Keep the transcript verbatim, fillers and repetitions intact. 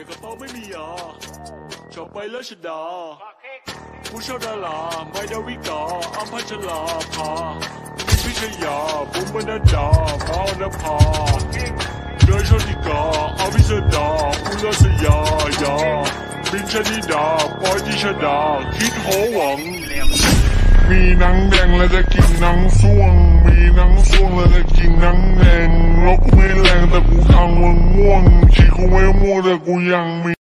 แต่กระเป๋าไม่มียาชอบไปแล้วชดาผู้ชอบดาราไม่ดาวิกาอัมพัชลาภามีพิชยาบุ๋มบรรดามาอนภาเดินชนิกาอวิสดาอุลสยายาบินชนิดาปอยดิชดาคิดโหวังมีหนังแดงแล้วจะกินหนังส่วงมีหนังส่วงแล้วจะกินหนังแดงแล้วกูไม่แรงแต่กูทางมึงม่วงชีกูไม่ม่วงแต่กูยังมี